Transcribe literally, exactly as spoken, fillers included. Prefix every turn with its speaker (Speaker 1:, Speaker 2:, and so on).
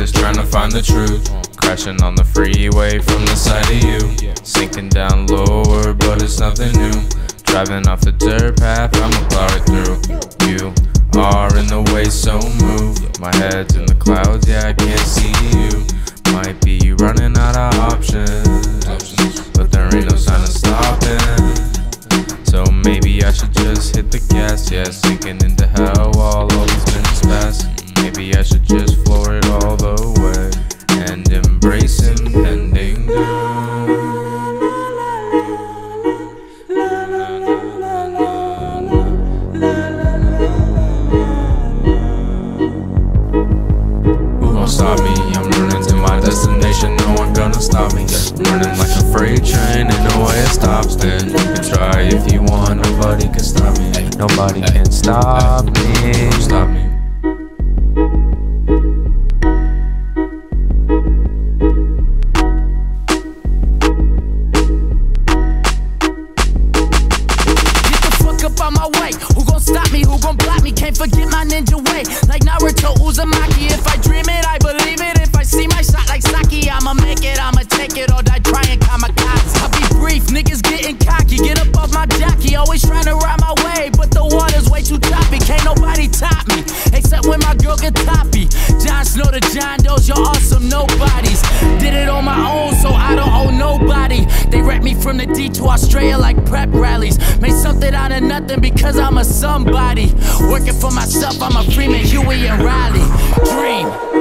Speaker 1: just trying to find the truth. Crashing on the freeway from the side of you. Sinking down lower, but it's nothing new. Driving off the dirt path, I'ma plow right through. You are in the way, so move. My head's in the clouds, yeah, I can't see you. Might be running out of options, but there ain't no sign of stopping. So maybe I should just hit the gas, yeah. Sinking into hell while all these minutes pass. Maybe I should just floor it all the way and embrace impending doom. Who gon' stop me? I'm running to my destination, no one gonna stop me. Running like a freight train, ain't no way it stops. Then you can try if you want, nobody can stop me. Nobody can stop me. Stop me.
Speaker 2: On my way, who gon' stop me, who gon' block me? Can't forget my ninja way, like Naruto Uzumaki. If I dream it, I believe it. If I see my shot like Saki, I'ma make it, I'ma take it, or die trying kamikaze. I'll be brief, niggas getting cocky, get up off my jockey. Always trying to ride my way, but the water's way too choppy. Can't nobody top me, except when my girl get toppy. Jon Snow to John Doe's, you're awesome nobodies. Did it on my own, so I don't owe nobody. They rep me from the D to Australia like prep rallies. Made something out of nothing because I'm a somebody. Working for myself, I'm a Freeman, Huey and Riley. Dream.